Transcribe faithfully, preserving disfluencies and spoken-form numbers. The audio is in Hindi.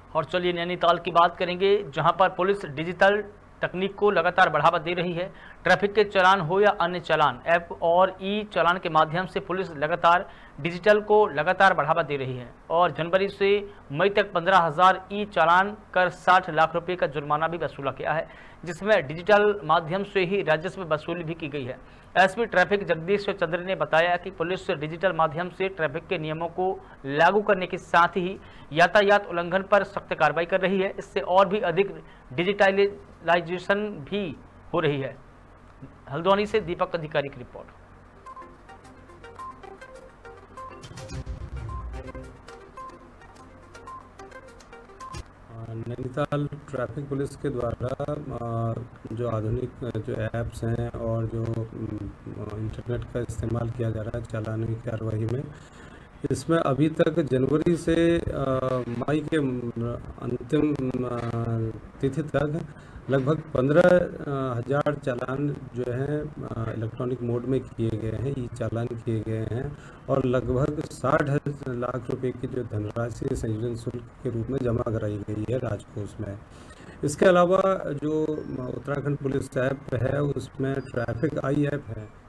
और चलिए नैनीताल की बात करेंगे, जहां पर पुलिस डिजिटल तकनीक को लगातार बढ़ावा दे रही है। ट्रैफिक के चालान हो या अन्य चालान, ऐप और ई चालान के माध्यम से पुलिस लगातार डिजिटल को लगातार बढ़ावा दे रही है और जनवरी से मई तक पंद्रह हज़ार ई चालान कर साठ लाख रुपए का जुर्माना भी वसूला गया है, जिसमें डिजिटल माध्यम से ही राजस्व वसूली भी की गई है। एसपी ट्रैफिक जगदीश चंद्र ने बताया कि पुलिस डिजिटल माध्यम से ट्रैफिक के नियमों को लागू करने के साथ ही यातायात उल्लंघन पर सख्त कार्रवाई कर रही है। इससे और भी अधिक डिजिटलाइजेशन भी हो रही है। हल्द्वानी से दीपक अधिकारी की रिपोर्ट। नैनीताल ट्रैफिक पुलिस के द्वारा जो आधुनिक जो ऐप्स हैं और जो इंटरनेट का इस्तेमाल किया जा रहा है चालान की कार्रवाई में, इसमें अभी तक जनवरी से मई के अंतिम तिथि तक लगभग पंद्रह हज़ार चालान जो हैं इलेक्ट्रॉनिक मोड में किए गए हैं, ई चालान किए गए हैं और लगभग साठ लाख रुपए की जो धनराशि संयोजन शुल्क के रूप में जमा कराई गई है राजकोष में। इसके अलावा जो उत्तराखंड पुलिस ऐप है उसमें ट्रैफिक आई ऐप है,